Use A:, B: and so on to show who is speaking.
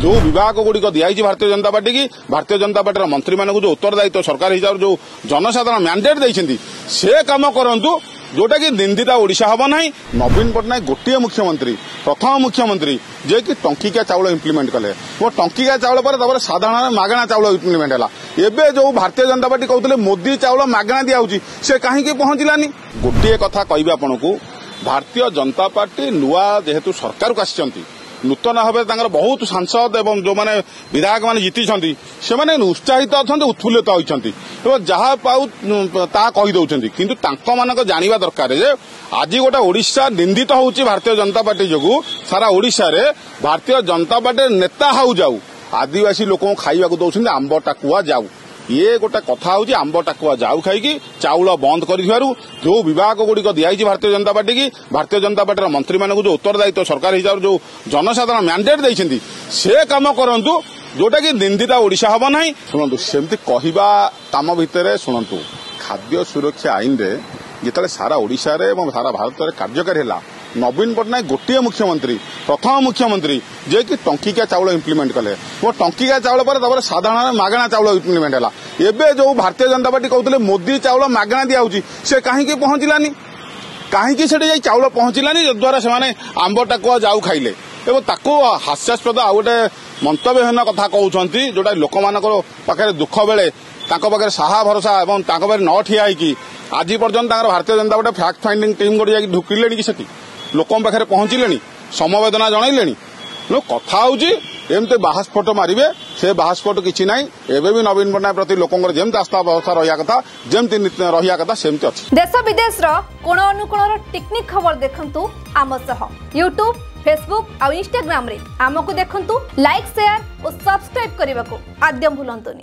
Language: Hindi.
A: जो विभाग गुड़िक दिखाई भारतीय जनता पार्टी की भारतीय जनता पार्टी मंत्री मानक जो उत्तरदायित्व सरकार हिसाब जो जनसाधारण मैंडेट देते से कम करूँ जोटा कि निंदिता ओडिशा हम ना। नवीन पट्टनायक गोटे मुख्यमंत्री प्रथम मुख्यमंत्री जे कि टंकिका चाउल इम्प्लीमेंट कले वो टंकिका चाउल पर साधारण मागणा चाउल इम्प्लीमेंट है। एबे जो भारतीय जनता पार्टी कहते मोदी चाउल मागणा दिया से कहीं पहुंचलानी। गोटे कथा कह आपन को भारतीय जनता पार्टी नुआ जेहेतु सरकार को आसी नूतन भाव बहुत सांसद एवं जो माने विधायक मैंने जीति से उत्साहित अच्छा उत्फुल्लित होती जहाँ पाऊ ता कहीदे किंतु जानवा दरकार जे आज गोटे ओडिशा निंदित होउची भारतीय जनता पार्टी जो सारा ओडिशा रे भारतीय जनता पार्टी नेता हाउ जाऊ आदिवासी लोक खाइबा को दौरान आंब टाकुआ जाऊ ये गोटे कथा हूँ आंब टाकुआ जाऊ खाई चाउल बंद कर जो विभाग गुड़िक दिखाई भारतीय जनता पार्टी की भारतीय जनता पार्टी मंत्री मानक जो उत्तरदायित्व सरकार हिसाब जो जनसाधारण मैंडेट देते से कम करूँ जोटा कि निंदिता ओडिशा हम ना। शुणु सेमती कहवा काम भितर शुणु खाद्य सुरक्षा आईन रे जिते सारा ओडिशा रे एवं सारा भारत में कार्यकारी है नवीन पट्टनायक गोटे मुख्यमंत्री प्रथम मुख्यमंत्री जे कि टंकिका चाउल इम्प्लीमेंट कले वो टंकिका चाउल पर साधारण मागणा चाउल इम्प्लीमेंट है। एबे जो भारतीय जनता पार्टी कहते मोदी चाउल मागणा दिया से कहीं पहुंचलानी कहीं से चाउल पहुंचलानी द्वारा से आंब टाकुआ जाऊ खाइले एवं ताको हास्यास्पद आ गोटे मंतव्यहीन कथा कहते जोटा लोक पाखे दुख बेले पाखे साहा भरोसा एवं पाखे न ठिया आज पर्यंत Bharatiya Janata party fact finding team गोटे जाकि ढुकिले कि सेठी लोक पाखे पहुंचले समवेदना जनइले कथा होमती बाहास्फोट मारे से बाहास्फोट किसी ना एवं भी नवीन पट्टनायक प्रति लोकंर जमी आस्था व्यवस्था रहा कथा जमी रहा कथा सेमती अच्छी।
B: देश विदेश कोण अनुकोण टेक्निक खबर देखंतु आम सह यूट्यूब फेसबुक और इंस्टाग्राम रे आमको देखंतु लाइक शेयर और सब्सक्राइब करने को आद्यम भूलंतुनि।